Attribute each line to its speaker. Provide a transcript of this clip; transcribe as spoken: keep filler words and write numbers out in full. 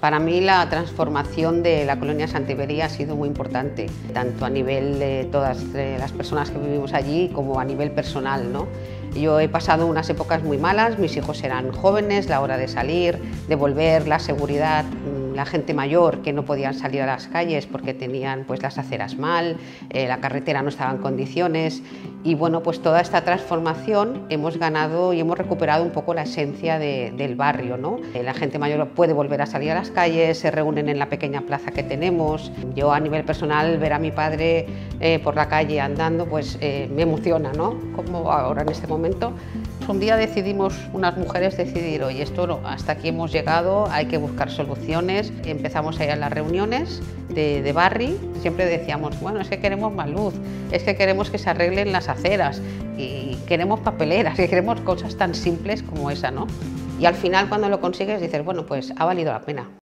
Speaker 1: Para mí la transformación de la colonia Santiberia ha sido muy importante, tanto a nivel de todas las personas que vivimos allí como a nivel personal, ¿no? Yo he pasado unas épocas muy malas, mis hijos eran jóvenes, la hora de salir, de volver, la seguridad, la gente mayor que no podían salir a las calles porque tenían pues las aceras mal, eh, la carretera no estaba en condiciones y bueno, pues toda esta transformación hemos ganado y hemos recuperado un poco la esencia de, del barrio, ¿no? Eh, la gente mayor puede volver a salir a las calles, se reúnen en la pequeña plaza que tenemos. Yo a nivel personal ver a mi padre eh, por la calle andando pues eh, me emociona, ¿no? Como ahora en este momento. Un día decidimos, unas mujeres decidir, oye, esto no, hasta aquí hemos llegado, hay que buscar soluciones. Empezamos a ir a las reuniones de, de barri, siempre decíamos, bueno, es que queremos más luz, es que queremos que se arreglen las aceras y queremos papeleras, y queremos cosas tan simples como esa, ¿no? Y al final cuando lo consigues dices, bueno, pues ha valido la pena.